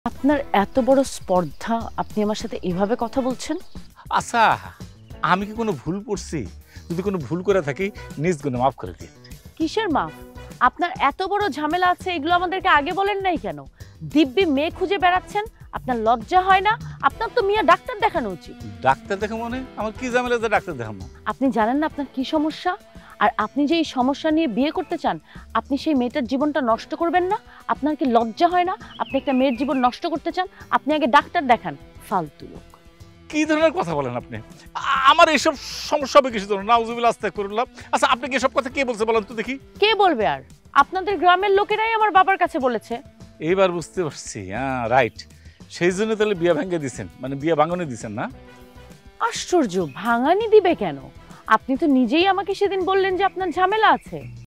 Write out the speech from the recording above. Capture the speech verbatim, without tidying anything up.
আপনার এত বড় স্পর্ধা, আপনি আমার সাথে এভাবে কথা বলছেন? আচ্ছা, আমি কি কোনো ভুল করছি? যদি কোনো ভুল করে থাকি নিজ গুণে মাফ করে দিন। কিসের মাফ? আপনার এত বড় ঝামেলা আছে, এগুলো আমাদেরকে আগে বলেন নাই কেন? দিব্যি মেয়ে খুঁজে বেড়াচ্ছেন, আপনার লজ্জা হয় না? আপনার তো মিয়া ডাক্তার দেখানো উচিত। ডাক্তার দেখা মানে আমার কি ঝামেলা যে ডাক্তার দেখাবো? আপনি জানেন না আপনার কি সমস্যা? আর আপনি যে এই সমস্যা নিয়ে বিয়ে করতে চান, আপনি সেই মেয়েটার জীবনটা নষ্ট করবেন না? আপনার কি লজ্জা হয় না? আপনি একটা মেয়ের জীবন নষ্ট করতে চান? আপনি আগে ডাক্তার দেখান, ফালতু লোক। কি ধরনের কথা বলেন আপনি? আ- আমার এইসব সমস্যা হবে কিছু ধরুন নাউজুবিল্লাহ আস্তাগফিরুল্লাহ। আচ্ছা, আপনি কি এসব কথা কে বলছে বলেন তো দেখি? কে বলবে আর? আপনাদের গ্রামের লোকেরাই আমার বাবার কাছে বলেছে। এইবার বুঝতে পারছি। হ্যাঁ, রাইট। সেই জন্য তাহলে বিয়া ভাঙ্গে দিছেন, মানে বিয়া ভাঙনে দিছেন না? আশ্চর্য, ভাঙানি দিবে কেন? আপনি তো নিজেই আমাকে সেদিন বললেন যে আপনার ঝামেলা আছে।